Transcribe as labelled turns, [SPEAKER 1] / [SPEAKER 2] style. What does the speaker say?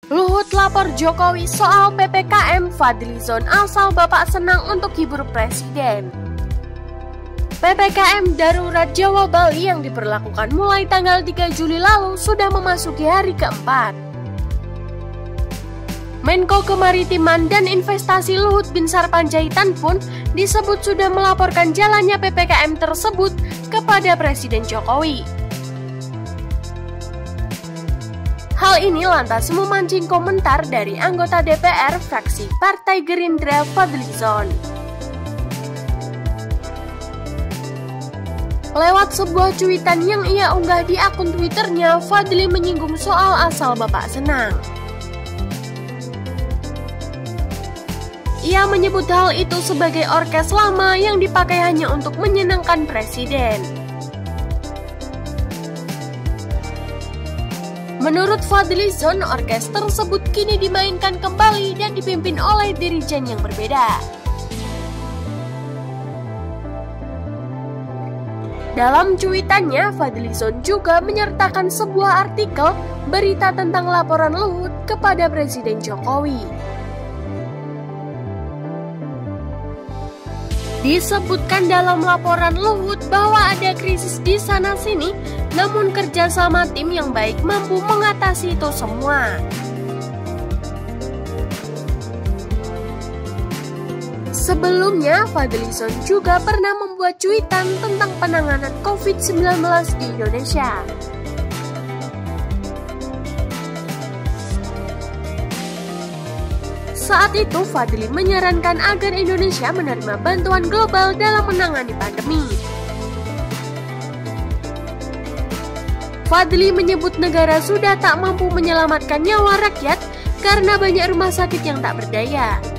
[SPEAKER 1] Luhut lapor Jokowi soal PPKM, Fadlizon asal bapak senang untuk hibur presiden. PPKM darurat Jawa Bali yang diberlakukan mulai tanggal 3 Juli lalu sudah memasuki hari keempat. Menko Kemaritiman dan Investasi Luhut Binsar Panjaitan pun disebut sudah melaporkan jalannya PPKM tersebut kepada Presiden Jokowi. Hal ini lantas memancing komentar dari anggota DPR fraksi Partai Gerindra Fadlizon. Lewat sebuah cuitan yang ia unggah di akun Twitternya, Fadli menyinggung soal asal bapak senang. Ia menyebut hal itu sebagai orkes lama yang dipakai hanya untuk menyenangkan presiden. Menurut Fadlizon, orkes tersebut kini dimainkan kembali dan dipimpin oleh dirijen yang berbeda. Dalam cuitannya, Fadlizon juga menyertakan sebuah artikel berita tentang laporan Luhut kepada Presiden Jokowi. Disebutkan dalam laporan Luhut bahwa ada krisis di sana-sini, namun kerjasama tim yang baik mampu mengatasi itu semua. Sebelumnya, Fadlizon juga pernah membuat cuitan tentang penanganan COVID-19 di Indonesia. Saat itu, Fadli menyarankan agar Indonesia menerima bantuan global dalam menangani pandemi. Fadli menyebut negara sudah tak mampu menyelamatkan nyawa rakyat karena banyak rumah sakit yang tak berdaya.